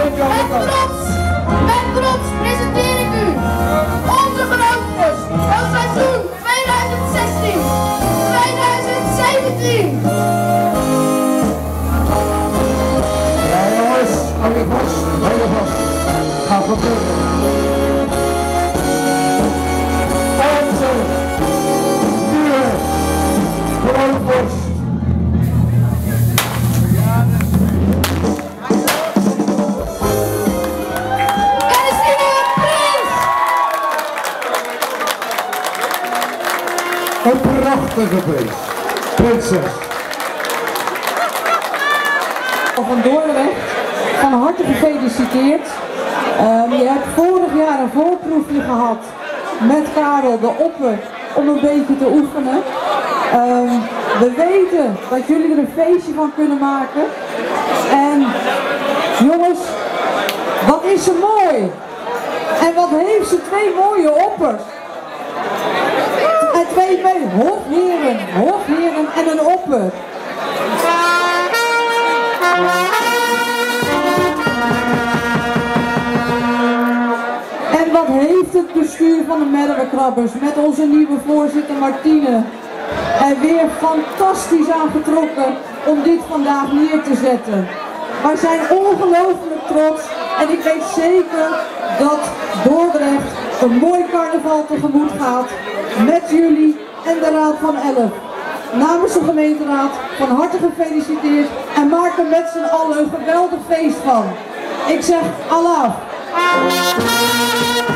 Met trots presenteer ik u onze geloofdes van seizoen 2016-2017. Ja jongens, hou je vast, Gaat gebeuren. Onze nieuwe geloofdes. Een prachtige prins. Prinses. Van Dordrecht, van harte gefeliciteerd. Je hebt vorig jaar een voorproefje gehad met Karel de Opper om een beetje te oefenen. We weten dat jullie er een feestje van kunnen maken. En jongens, wat is ze mooi! En wat heeft ze twee mooie oppers! En twee hofheren en een opper. En wat heeft het bestuur van de Merwekrabbers met onze nieuwe voorzitter Martine er weer fantastisch aangetrokken om dit vandaag neer te zetten. Wij zijn ongelooflijk trots en ik weet zeker dat Dordrecht een mooi carnaval tegemoet gaat met jullie en de Raad van 11. Namens de gemeenteraad van harte gefeliciteerd en maak er met z'n allen een geweldig feest van. Ik zeg Allah.